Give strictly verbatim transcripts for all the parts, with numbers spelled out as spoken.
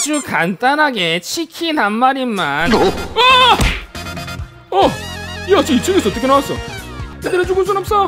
아주 간단하게 치킨 한 마리만. 어! 아! 어! 야, 저 이 층에서 어떻게 나왔어? 얘들아, 죽을 순 없어.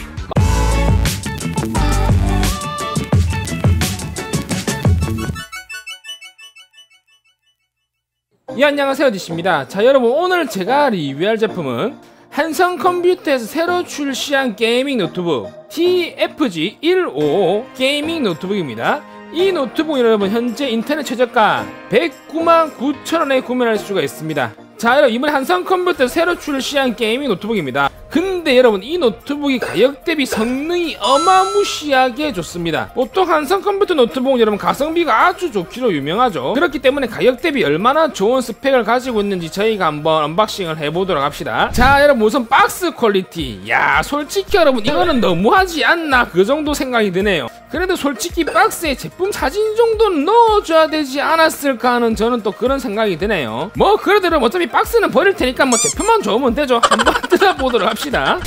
예, 안녕하세요, 디씨입니다. 자, 여러분, 오늘 제가 리뷰할 제품은 한성컴퓨터에서 새로 출시한 게이밍 노트북 티에프지 일오오 게이밍 노트북입니다. 이 노트북 여러분 현재 인터넷 최저가 백구만 구천 원에 구매할 수가 있습니다. 자, 여러분, 이번에 한성컴퓨터에서 새로 출시한 게이밍 노트북입니다. 근데 여러분, 이 노트북이 가격 대비 성능이 어마무시하게 좋습니다. 보통 한성컴퓨터 노트북은 여러분 가성비가 아주 좋기로 유명하죠. 그렇기 때문에 가격 대비 얼마나 좋은 스펙을 가지고 있는지 저희가 한번 언박싱을 해보도록 합시다. 자, 여러분, 우선 박스 퀄리티. 야, 솔직히 여러분 이거는 너무하지 않나, 그 정도 생각이 드네요. 그래도 솔직히 박스에 제품 사진 정도는 넣어줘야 되지 않았을까 하는 저는 또 그런 생각이 드네요. 뭐 그래도 여러분 어차피 박스는 버릴 테니까 뭐 제품만 좋으면 되죠. 한번 뜯어보도록 합시다.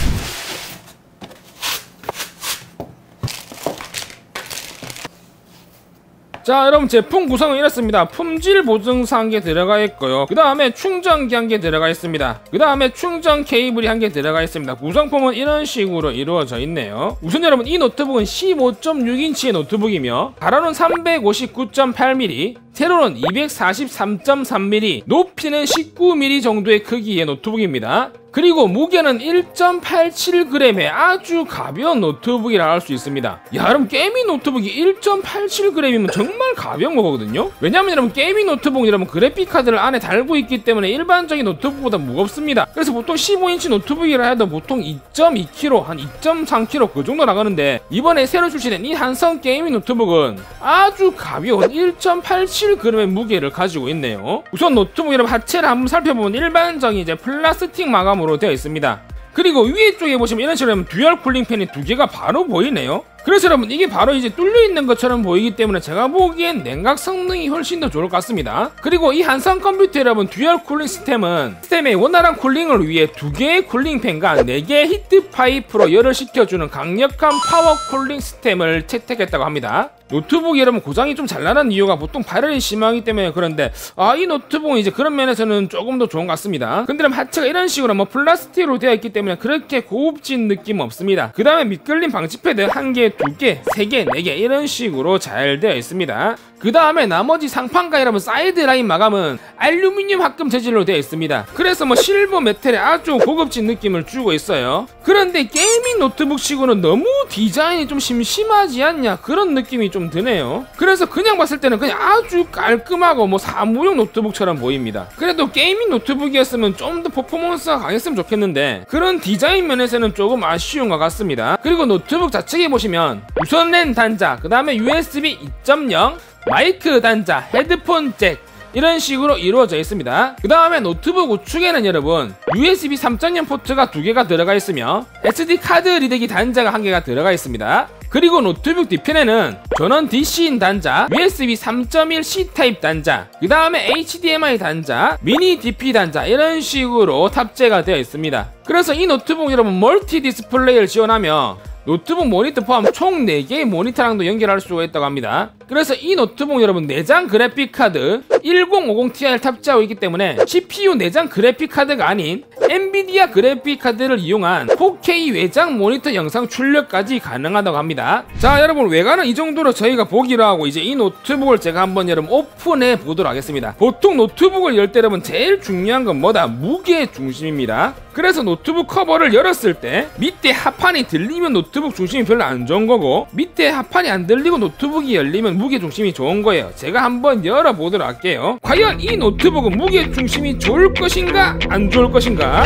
자, 여러분, 제품 구성은 이렇습니다. 품질 보증서 한 개 들어가 있고요. 그 다음에 충전기 한 개 들어가 있습니다. 그 다음에 충전 케이블이 한 개 들어가 있습니다. 구성품은 이런 식으로 이루어져 있네요. 우선 여러분, 이 노트북은 십오 점 육 인치의 노트북이며 가로는 삼백오십구 점 팔 밀리미터, 세로는 이백사십삼 점 삼 밀리미터, 높이는 십구 밀리미터 정도의 크기의 노트북입니다. 그리고 무게는 일 점 팔칠 그램의 아주 가벼운 노트북이라 할 수 있습니다. 야, 여러분, 게이밍 노트북이 일 점 팔칠 그램이면 정말 가벼운 거거든요. 왜냐면 여러분 게이밍 노트북은 여러분 그래픽 카드를 안에 달고 있기 때문에 일반적인 노트북보다 무겁습니다. 그래서 보통 십오 인치 노트북이라 해도 보통 이 점 이 킬로그램, 한 이 점 삼 킬로그램 그 정도 나가는데, 이번에 새로 출시된 이 한성 게이밍 노트북은 아주 가벼운 일 점 팔칠 그램의 무게를 가지고 있네요. 우선 노트북 여러분 하체를 한번 살펴보면 일반적인 이제 플라스틱 마감으로 되어 있습니다. 그리고 위에 쪽에 보시면 이런 식으로 듀얼 쿨링 팬이 두 개가 바로 보이네요. 그래서 여러분 이게 바로 이제 뚫려 있는 것처럼 보이기 때문에 제가 보기엔 냉각 성능이 훨씬 더 좋을 것 같습니다. 그리고 이 한성 컴퓨터 여러분 듀얼 쿨링 시스템은 시스템의 원활한 쿨링을 위해 두 개의 쿨링 팬과 네 개의 히트 파이프로 열을 식혀주는 강력한 파워 쿨링 시스템을 채택했다고 합니다. 노트북이 여러분 고장이 좀 잘 나는 이유가 보통 발열이 심하기 때문에 그런데, 아, 이 노트북은 이제 그런 면에서는 조금 더 좋은 것 같습니다. 근데 하체가 이런 식으로 뭐 플라스틱으로 되어 있기 때문에 그렇게 고급진 느낌은 없습니다. 그 다음에 밑걸림 방지 패드 한 개, 두 개, 세 개, 네 개 이런 식으로 잘 되어 있습니다. 그 다음에 나머지 상판과 여러분 사이드 라인 마감은 알루미늄 합금 재질로 되어 있습니다. 그래서 뭐 실버 메탈에 아주 고급진 느낌을 주고 있어요. 그런데 게이밍 노트북 치고는 너무 디자인이 좀 심심하지 않냐, 그런 느낌이 좀 드네요. 그래서 그냥 봤을 때는 그냥 아주 깔끔하고 뭐 사무용 노트북처럼 보입니다. 그래도 게이밍 노트북이었으면 좀 더 퍼포먼스가 강했으면 좋겠는데 그런 디자인 면에서는 조금 아쉬운 것 같습니다. 그리고 노트북 좌측에 보시면 무선 랜 단자, 그 다음에 유에스비 이 점 영, 마이크 단자, 헤드폰 잭 이런 식으로 이루어져 있습니다. 그 다음에 노트북 우측에는 여러분 유에스비 삼 점 영 포트가 두 개가 들어가 있으며 에스디 카드 리더기 단자가 한 개가 들어가 있습니다. 그리고 노트북 뒤편에는 전원 디씨인 단자, 유에스비 삼 점 일 씨 타입 단자, 그 다음에 에이치디엠아이 단자, 미니 디피 단자 이런 식으로 탑재가 되어 있습니다. 그래서 이 노트북 여러분 멀티 디스플레이를 지원하며 노트북 모니터 포함 총 네 개의 모니터랑도 연결할 수가 있다고 합니다. 그래서 이 노트북 여러분 내장 그래픽카드 천오십 티아이를 탑재하고 있기 때문에 씨피유 내장 그래픽카드가 아닌 엔비디아 그래픽카드를 이용한 포케이 외장 모니터 영상 출력까지 가능하다고 합니다. 자, 여러분 외관은 이 정도로 저희가 보기로 하고 이제 이 노트북을 제가 한번 여러분 오픈해 보도록 하겠습니다. 보통 노트북을 열 때 여러분 제일 중요한 건 뭐다? 무게 중심입니다. 그래서 노트북 커버를 열었을 때 밑에 하판이 들리면 노트북 중심이 별로 안 좋은 거고, 밑에 하판이 안 들리고 노트북이 열리면 무게 중심이 좋은 거예요. 제가 한번 열어보도록 할게요. 과연 이 노트북은 무게 중심이 좋을 것인가 안 좋을 것인가?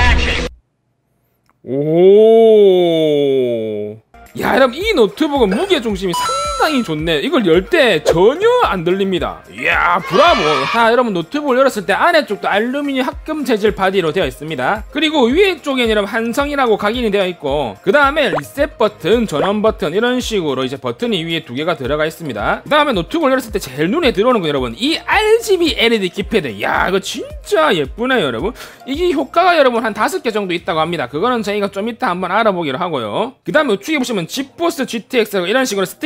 오, 야, 여러분 이 노트북은 무게 중심이 상당히 좋네요. 이걸 열 때 전혀 안 들립니다. 이야, 브라보. 자, 여러분 노트북을 열었을 때 아래쪽도 알루미늄 합금 재질 바디로 되어 있습니다. 그리고 위에 쪽에는 여러분 한성이라고 각인이 되어 있고, 그 다음에 리셋 버튼, 전원 버튼 이런 식으로 이제 버튼이 위에 두 개가 들어가 있습니다. 그 다음에 노트북을 열었을 때 제일 눈에 들어오는 거 여러분 이 알지비 엘이디 키패드. 야, 이거 진짜 예쁘네요 여러분. 이게 효과가 여러분 한 다섯 개 정도 있다고 합니다. 그거는 저희가 좀 이따 한번 알아보기로 하고요. 그 다음에 우측에 보시면 지포스 지티엑스라고 이런 식으로 스티커가 빡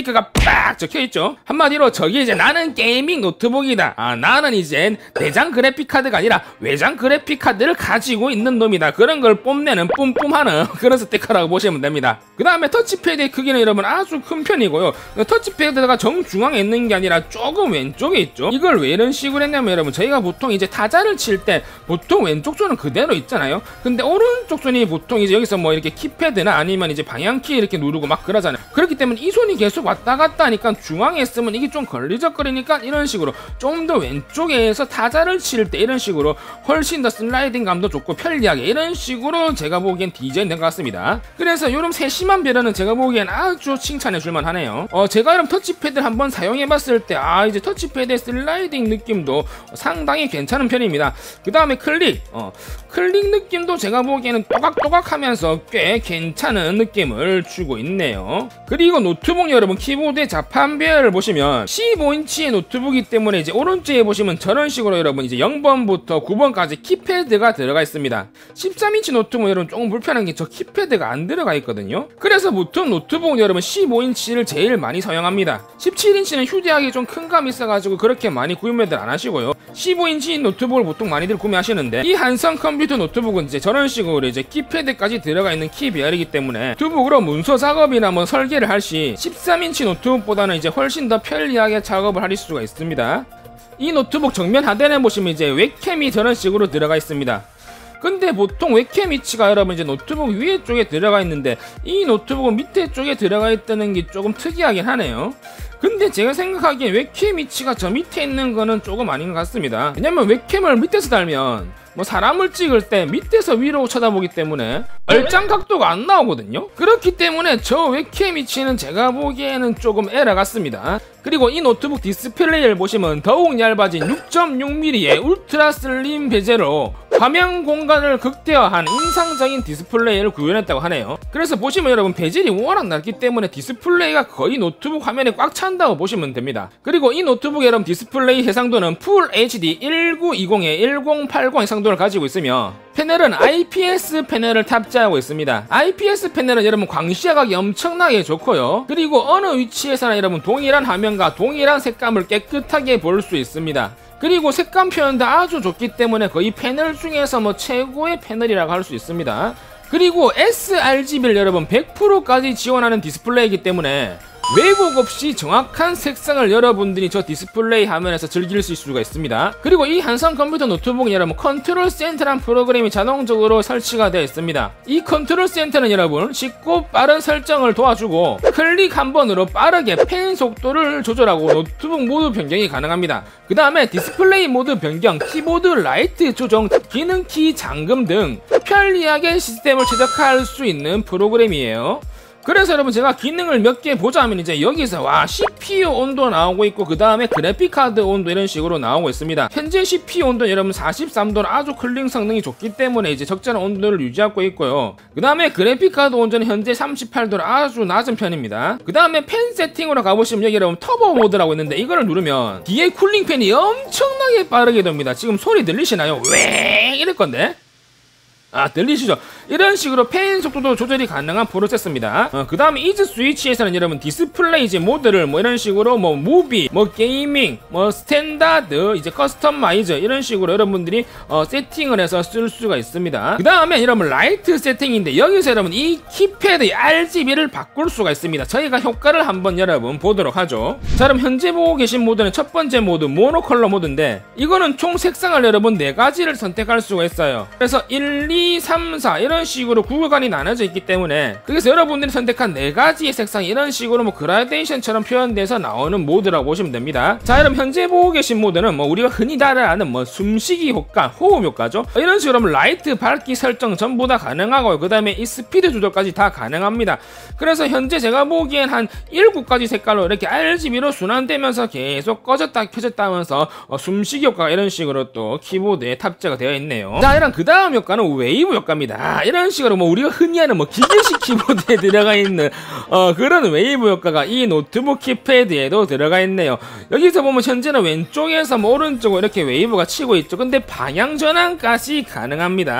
쫙 적혀있죠. 한마디로 저게 이제 나는 게이밍 노트북이다, 아 나는 이제 내장 그래픽카드가 아니라 외장 그래픽카드를 가지고 있는 놈이다, 그런 걸 뽐내는 뿜뿜하는 그런 스티커라고 보시면 됩니다. 그 다음에 터치패드의 크기는 여러분 아주 큰 편이고요. 터치패드가 정중앙에 있는 게 아니라 조금 왼쪽에 있죠. 이걸 왜 이런 식으로 했냐면 여러분, 저희가 보통 이제 타자를 칠 때 보통 왼쪽 손은 그대로 있잖아요. 근데 오른쪽 손이 보통 이제 여기서 뭐 이렇게 키패드나 아니면 이제 방향키 이렇게 누르고 막 그러잖아요. 그렇기 때문에 이 손이 계속 왔다 갔다 하니까 중앙에 있으면 이게 좀 걸리적거리니까 이런 식으로 좀 더 왼쪽에서 타자를 칠 때 이런 식으로 훨씬 더 슬라이딩 감도 좋고 편리하게 이런 식으로 제가 보기엔 디자인 된 것 같습니다. 그래서 이런 세심한 배려는 제가 보기엔 아주 칭찬해 줄만 하네요. 어 제가 이런 터치패드를 한번 사용해 봤을 때 아 이제 터치패드의 슬라이딩 느낌도 상당히 괜찮은 편입니다. 그 다음에 클릭 어 클릭 느낌도 제가 보기에는 또각또각 하면서 꽤 괜찮은 느낌을 주고 있네요. 그리고 노트북 여러분, 키보드의 자판 배열을 보시면 십오 인치의 노트북이기 때문에 이제 오른쪽에 보시면 저런 식으로 여러분 이제 영 번부터 구 번까지 키패드가 들어가 있습니다. 십삼 인치 노트북 여러분 조금 불편한 게 저 키패드가 안 들어가 있거든요. 그래서 보통 노트북 여러분 십오 인치를 제일 많이 사용합니다. 십칠 인치는 휴대하기 좀 큰 감이 있어가지고 그렇게 많이 구매들 안 하시고요. 십오 인치 노트북을 보통 많이들 구매하시는데 이 한성 컴퓨터 노트북은 이제 저런 식으로 이제 키패드까지 들어가 있는 키 배열이기 때문에 노트북으로 문서 작업이나 뭐 설계를 할 시 십삼 인치 노트북보다는 이제 훨씬 더 편리하게 작업을 할 수가 있습니다. 이 노트북 정면 하단에 보시면 이제 웹캠이 저런 식으로 들어가 있습니다. 근데 보통 웹캠 위치가 여러분 이제 노트북 위에 쪽에 들어가 있는데 이 노트북은 밑에 쪽에 들어가 있다는 게 조금 특이하긴 하네요. 근데 제가 생각하기엔 웹캠 위치가 저 밑에 있는 거는 조금 아닌 것 같습니다. 왜냐면 웹캠을 밑에서 달면 뭐 사람을 찍을 때 밑에서 위로 쳐다보기 때문에 얼짱 각도가 안 나오거든요. 그렇기 때문에 저 웹캠 위치는 제가 보기에는 조금 에러 같습니다. 그리고 이 노트북 디스플레이를 보시면 더욱 얇아진 육 점 육 밀리미터의 울트라 슬림 베젤로 화면 공간을 극대화한 인상적인 디스플레이를 구현했다고 하네요. 그래서 보시면 여러분 베젤이 워낙 낮기 때문에 디스플레이가 거의 노트북 화면에 꽉 찬다고 보시면 됩니다. 그리고 이 노트북 여러분 디스플레이 해상도는 풀 에이치디 천이십에 천팔십 해상도를 가지고 있으며 패널은 아이피에스 패널을 탑재하고 있습니다. 아이피에스 패널은 여러분 광시야각이 엄청나게 좋고요. 그리고 어느 위치에서나 여러분 동일한 화면과 동일한 색감을 깨끗하게 볼 수 있습니다. 그리고 색감 표현도 아주 좋기 때문에 거의 패널 중에서 뭐 최고의 패널이라고 할 수 있습니다. 그리고 에스알지비를 여러분 백 퍼센트까지 지원하는 디스플레이이기 때문에 왜곡 없이 정확한 색상을 여러분들이 저 디스플레이 화면에서 즐길 수가 있습니다. 그리고 이 한성 컴퓨터 노트북은 여러분 컨트롤 센터란 프로그램이 자동적으로 설치가 되어 있습니다. 이 컨트롤 센터는 여러분 쉽고 빠른 설정을 도와주고 클릭 한 번으로 빠르게 펜 속도를 조절하고 노트북 모드 변경이 가능합니다. 그 다음에 디스플레이 모드 변경, 키보드 라이트 조정, 기능키 잠금 등 편리하게 시스템을 최적화할 수 있는 프로그램이에요. 그래서 여러분 제가 기능을 몇 개 보자면 이제 여기서 와 씨피유 온도 나오고 있고 그 다음에 그래픽카드 온도 이런 식으로 나오고 있습니다. 현재 씨피유 온도 여러분 사십삼 도는 아주 쿨링 성능이 좋기 때문에 이제 적절한 온도를 유지하고 있고요. 그 다음에 그래픽카드 온도는 현재 삼십팔 도로 아주 낮은 편입니다. 그 다음에 팬 세팅으로 가보시면 여기 여러분 터보 모드라고 있는데 이거를 누르면 뒤에 쿨링 팬이 엄청나게 빠르게 됩니다. 지금 소리 들리시나요? 왜 이럴 건데? 아 들리시죠? 이런 식으로 팬 속도도 조절이 가능한 프로세서입니다. 어, 그 다음에 이즈 스위치에서는 여러분 디스플레이 이제 모드를 뭐 이런 식으로 뭐 무비, 뭐 게이밍, 뭐 스탠다드, 이제 커스터마이즈 이런 식으로 여러분들이 어, 세팅을 해서 쓸 수가 있습니다. 그 다음에 여러분 라이트 세팅인데 여기서 여러분 이 키패드 알지비를 바꿀 수가 있습니다. 저희가 효과를 한번 여러분 보도록 하죠. 자 그럼 현재 보고 계신 모드는 첫 번째 모드 모노컬러 모드인데 이거는 총 색상을 여러분 네 가지를 선택할 수가 있어요. 그래서 일, 이, 삼, 사 이런 식으로 구간이 나눠져 있기 때문에 그래서 여러분들이 선택한 네 가지의 색상이 이런 식으로 뭐 그라데이션처럼 표현돼서 나오는 모드라고 보시면 됩니다. 자 그럼 현재 보고 계신 모드는 뭐 우리가 흔히 잘 아는 뭐 숨쉬기 효과, 호흡 효과죠. 이런 식으로 라이트, 밝기 설정 전부 다 가능하고요. 그 다음에 이 스피드 조절까지 다 가능합니다. 그래서 현재 제가 보기엔 한 일곱 가지 색깔로 이렇게 알지비로 순환되면서 계속 꺼졌다 켜졌다 하면서 어, 숨쉬기 효과가 이런 식으로 또 키보드에 탑재가 되어 있네요. 자 이런 그 다음 효과는 웨이브 효과입니다. 이런 식으로 뭐 우리가 흔히 하는 뭐 기계식 키보드에 들어가 있는 어 그런 웨이브 효과가 이 노트북 키패드에도 들어가 있네요. 여기서 보면 현재는 왼쪽에서 뭐 오른쪽으로 이렇게 웨이브가 치고 있죠. 근데 방향 전환까지 가능합니다.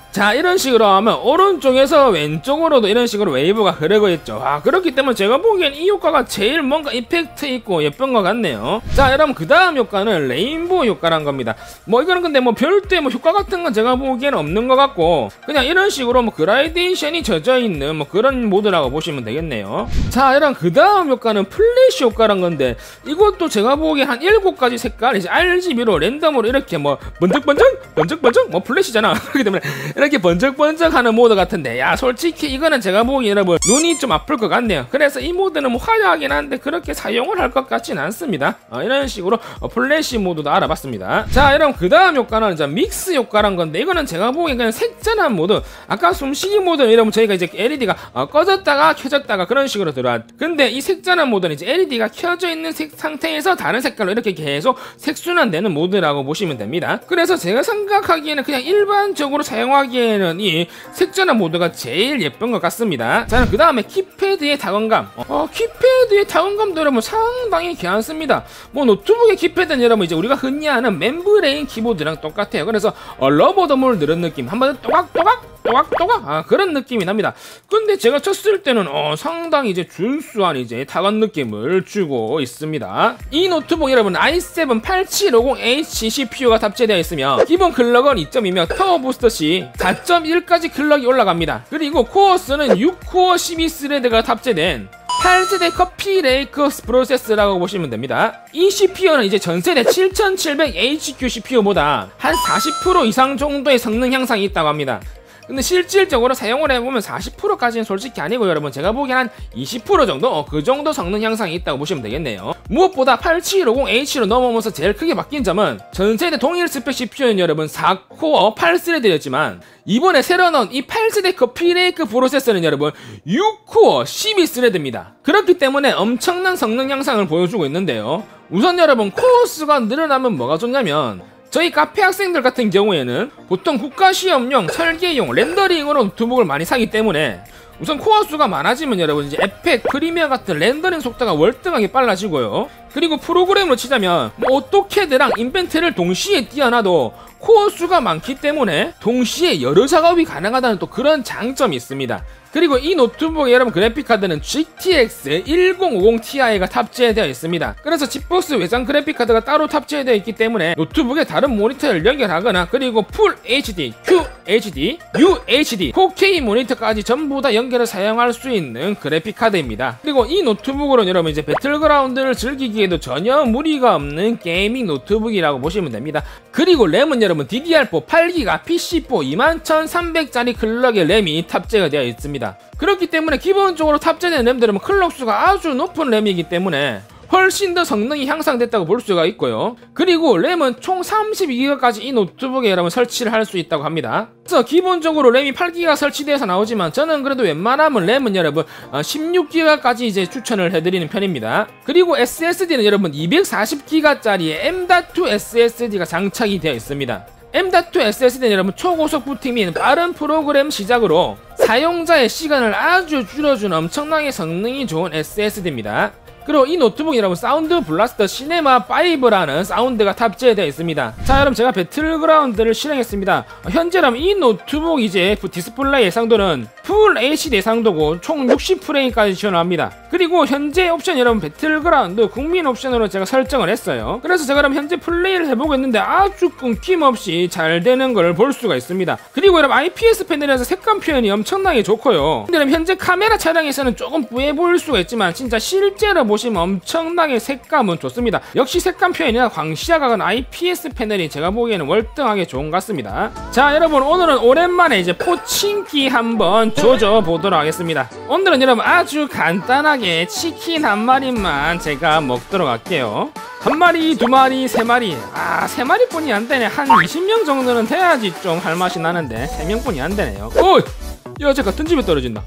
자, 이런 식으로 하면 오른쪽에서 왼쪽으로도 이런 식으로 웨이브가 흐르고 있죠. 아, 그렇기 때문에 제가 보기엔 이 효과가 제일 뭔가 이펙트 있고 예쁜 것 같네요. 자, 여러분 그 다음 효과는 레인보우 효과란 겁니다. 뭐 이거는 근데 뭐 별도의 뭐 효과 같은 건 제가 보기에는 없는 것 같고 그냥 이런 식으로 뭐 그라데이션이 젖어 있는 뭐 그런 모드라고 보시면 되겠네요. 자, 여러분 그 다음 효과는 플래시 효과란 건데 이것도 제가 보기엔 한 일곱 가지 색깔 이제 알지비로 랜덤으로 이렇게 뭐 번쩍번쩍 번쩍번쩍 뭐 플래시잖아. 그렇기 때문에 이렇게 번쩍번쩍 하는 모드 같은데 야 솔직히 이거는 제가 보기에 여러분 눈이 좀 아플 것 같네요. 그래서 이 모드는 뭐 화려하긴 한데 그렇게 사용을 할 것 같지는 않습니다. 어, 이런 식으로 어, 플래시 모드도 알아봤습니다. 자, 여러분 그 다음 효과는 이제 믹스 효과란 건데 이거는 제가 보기엔 그냥 색전환 모드. 아까 숨쉬기 모드는 여러분 저희가 이제 엘이디가 어, 꺼졌다가 켜졌다가 그런 식으로 들어왔. 근데 이 색전환 모드는 이제 엘이디가 켜져 있는 색 상태에서 다른 색깔로 이렇게 계속 색순환되는 모드라고 보시면 됩니다. 그래서 제가 생각하기에는 그냥 일반적으로 사용하기에는 이 색전환 모드가 제일 예쁜 것 같습니다. 자, 그 다음에 키패드의 타건감. 어, 키패드의 타건감도 여러분 상당히 괜찮습니다. 뭐 노트북의 키패드는 여러분 이제 우리가 흔히 아는 멤브레인 키보드랑 똑같아요. 그래서 어, 러버더몰 누른 느낌 한번 또각또각 또각또각 아 그런 느낌이 납니다. 근데 제가 쳤을 때는 어, 상당히 이제 준수한 이제 타건 느낌을 주고 있습니다. 이 노트북 여러분 아이 세븐 팔칠오공 에이치 씨피유가 탑재되어 있으며 기본 클럭은 이 점이며 터보 부스터 시 사 점 일까지 클럭이 올라갑니다. 그리고 코어수는 육 코어 십이 스레드가 탑재된 팔 세대 커피 레이크 프로세스라고 보시면 됩니다. 이 씨피유는 이제 전세대 칠천칠백 에이치큐 씨피유보다 한 사십 퍼센트 이상 정도의 성능 향상이 있다고 합니다. 근데 실질적으로 사용을 해보면 사십 퍼센트까지는 솔직히 아니고 여러분 제가 보기엔 한 이십 퍼센트 정도? 어, 그 정도 성능 향상이 있다고 보시면 되겠네요. 무엇보다 팔칠오공 에이치로 넘어오면서 제일 크게 바뀐 점은 전세대 동일 스펙 씨피유는 여러분 사 코어 팔 스레드였지만 이번에 새로 나온 이 팔 세대 커피레이크 프로세서는 여러분 육 코어 십이 스레드입니다. 그렇기 때문에 엄청난 성능 향상을 보여주고 있는데요. 우선 여러분 코어 수가 늘어나면 뭐가 좋냐면 저희 카페 학생들 같은 경우에는 보통 국가시험용, 설계용, 렌더링으로 노트북을 많이 사기 때문에 우선 코어 수가 많아지면 여러분 이제 에펙, 프리미어 같은 렌더링 속도가 월등하게 빨라지고요. 그리고 프로그램으로 치자면 뭐 오토캐드랑 인벤트를 동시에 띄워놔도 코어 수가 많기 때문에 동시에 여러 작업이 가능하다는 또 그런 장점이 있습니다. 그리고 이 노트북의 여러분 그래픽카드는 지티엑스 천오십 티아이가 탑재되어 있습니다. 그래서 칩박스 외장 그래픽카드가 따로 탑재되어 있기 때문에 노트북에 다른 모니터를 연결하거나 그리고 풀 에이치디, 큐에이치디, 유에이치디, 포케이 모니터까지 전부 다 연결을 사용할 수 있는 그래픽카드입니다. 그리고 이 노트북으로는 여러분 이제 배틀그라운드를 즐기기에도 전혀 무리가 없는 게이밍 노트북이라고 보시면 됩니다. 그리고 램은 여러분 디디알포 팔 기가 피씨포 이만 천삼백짜리 클럭의 램이 탑재가 되어 있습니다. 그렇기 때문에 기본적으로 탑재된 램들은 클럭 수가 아주 높은 램이기 때문에 훨씬 더 성능이 향상됐다고 볼 수가 있고요. 그리고 램은 총 삼십이 기가까지 이 노트북에 여러분 설치를 할 수 있다고 합니다. 그래서 기본적으로 램이 팔 기가 설치돼서 나오지만 저는 그래도 웬만하면 램은 여러분 십육 기가까지 이제 추천을 해드리는 편입니다. 그리고 에스에스디는 여러분 이백사십 기가짜리의 엠 닷 투 에스에스디가 장착이 되어 있습니다. 엠 닷 투 에스에스디는 여러분 초고속 부팅 및 빠른 프로그램 시작으로 사용자의 시간을 아주 줄여주는 엄청나게 성능이 좋은 에스에스디입니다. 그리고 이 노트북이 여러분 사운드 블라스터 시네마 파이브라는 사운드가 탑재되어 있습니다. 자, 여러분 제가 배틀그라운드를 실행했습니다. 현재라면 이 노트북 이제 디스플레이 해상도는 풀 에이치디 해상도고 총 육십 프레임까지 지원합니다. 그리고 현재 옵션 여러분 배틀그라운드 국민 옵션으로 제가 설정을 했어요. 그래서 제가 그럼 현재 플레이를 해보고 있는데 아주 끊김없이 잘 되는 걸 볼 수가 있습니다. 그리고 여러분 아이피에스 패널에서 색감 표현이 엄청나게 좋고요. 근데 여러분 현재 카메라 촬영에서는 조금 뿌해 보일 수가 있지만 진짜 실제로 보시면 엄청나게 색감은 좋습니다. 역시 색감 표현이나 광시야각은 아이피에스 패널이 제가 보기에는 월등하게 좋은 것 같습니다. 자, 여러분 오늘은 오랜만에 이제 포칭기 한번 조져 보도록 하겠습니다. 오늘은 여러분 아주 간단하게 치킨 한 마리만 제가 먹도록 할게요. 한 마리, 두 마리, 세 마리. 아, 세 마리뿐이 안 되네. 한 이십 명 정도는 돼야지 좀 할 맛이 나는데 세 명뿐이 안 되네요. 오! 야, 저 같은 집에 떨어진다.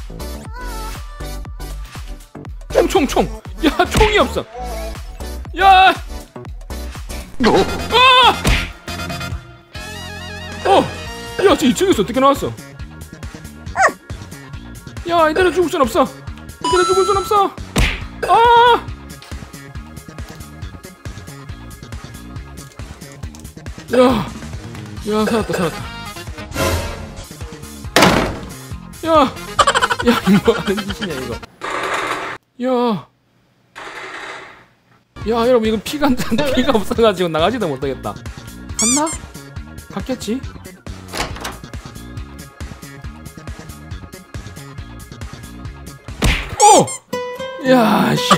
총, 총, 총. 야, 총이 없어. 야! 아! 어! 야, 저 이 층에서 어떻게 나왔어? 야, 이대로 죽을 순 없어. 이대로 죽을 순 없어. 아! 야, 야, 살았다, 살았다. 야, 야, 이거 하는 짓이냐 이거. 야, 야, 여러분 이거 피가 피가 없어가지고 나가지도 못하겠다. 갔나? 갔겠지? 오! 야, 씨.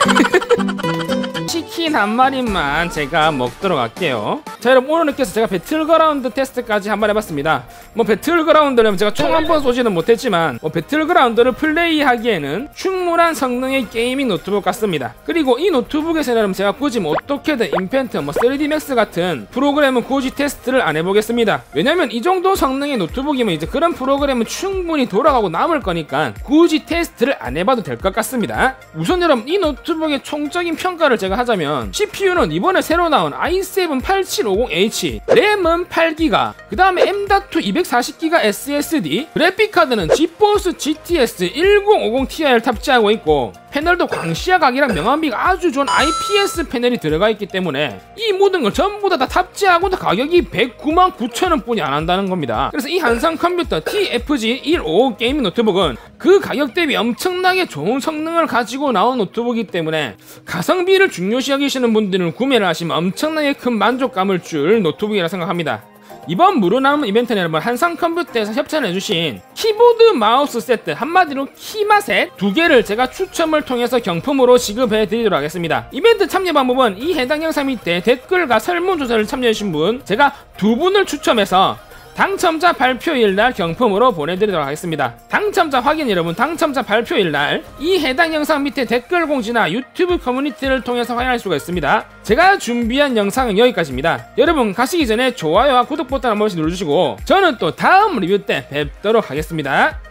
치킨 한 마리만 제가 먹도록 할게요. 자, 여러분 오늘 느껴서 제가 배틀그라운드 테스트까지 한번 해봤습니다. 뭐 배틀그라운드를 제가 총 한 번 쏘지는 못했지만 뭐 배틀그라운드를 플레이하기에는 충분한 성능의 게이밍 노트북 같습니다. 그리고 이 노트북에서는 제가 굳이 뭐 어떻게든 인펜트, 뭐 쓰리디 맥스 같은 프로그램은 굳이 테스트를 안 해보겠습니다. 왜냐면 이 정도 성능의 노트북이면 이제 그런 프로그램은 충분히 돌아가고 남을 거니까 굳이 테스트를 안 해봐도 될 것 같습니다. 우선 여러분 이 노트북의 총적인 평가를 제가 하자면 씨피유는 이번에 새로 나온 아이 세븐 팔칠오공 에이치, 램은 팔 기가, 그 다음에 엠 닷 투 이백사십 기가 에스에스디, 그래픽카드는 지포스 지티에스 천오십 티아이를 탑재하고 있고 패널도 광시야 각이랑 명암비가 아주 좋은 아이피에스 패널이 들어가 있기 때문에 이 모든 걸 전부 다, 다 탑재하고도 가격이 백구만 구천 원 뿐이 안 한다는 겁니다. 그래서 이 한상 컴퓨터 티에프지 백오십오 게이밍 노트북은 그 가격 대비 엄청나게 좋은 성능을 가지고 나온 노트북이기 때문에 가성비를 중요시 여기시는 분들은 구매를 하시면 엄청나게 큰 만족감을 줄 노트북이라 생각합니다. 이번 무료 나눔 이벤트는 여러분 한상 컴퓨터에서 협찬해주신 키보드 마우스 세트, 한마디로 키마셋 두 개를 제가 추첨을 통해서 경품으로 지급해드리도록 하겠습니다. 이벤트 참여 방법은 이 해당 영상 밑에 댓글과 설문조사를 참여해주신 분 제가 두 분을 추첨해서 당첨자 발표일날 경품으로 보내드리도록 하겠습니다. 당첨자 확인 여러분 당첨자 발표일날 이 해당 영상 밑에 댓글 공지나 유튜브 커뮤니티를 통해서 확인할 수가 있습니다. 제가 준비한 영상은 여기까지입니다. 여러분 가시기 전에 좋아요와 구독 버튼 한 번씩 눌러주시고 저는 또 다음 리뷰 때 뵙도록 하겠습니다.